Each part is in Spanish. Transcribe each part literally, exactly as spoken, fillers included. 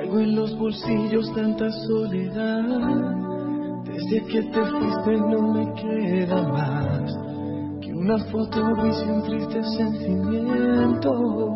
Traigo en los bolsillos tanta soledad. Desde que te fuiste no me queda más que una foto gris y un triste sentimiento.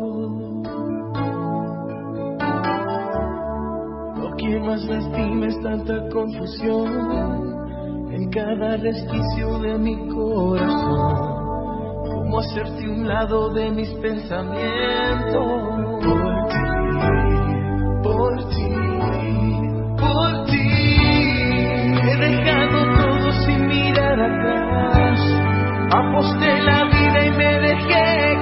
Lo que más lastima es tanta confusión en cada resquicio de mi corazón. Cómo hacerte un lado de mis pensamientos. Por ti, por ti, por ti. He dejado todo sin mirar atrás. Aposté la vida y me dejé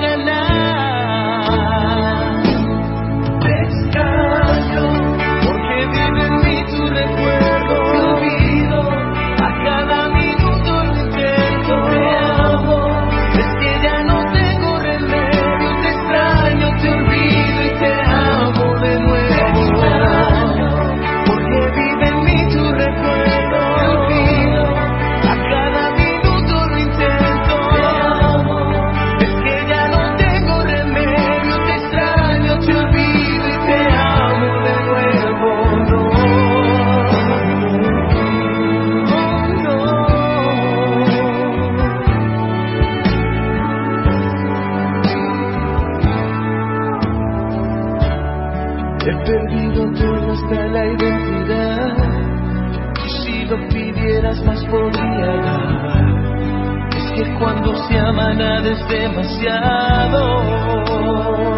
ganar. Te extraño porque vive en mí tu recuerdo. Te olvido a cada minuto lo intento. Te amo, es que ya no tengo remedio. Te extraño, te olvido y te amo de nuevo. Te extraño porque vive en mí tu recuerdo. Te olvido a cada minuto lo intento. Te amo, es que ya no tengo remedio. Te extraño, te olvido y te amo de nuevo. No, no, no. He perdido todo hasta la identidad. Y si lo pidieras más podría dar. Es que cuando se ama nada es demasiado.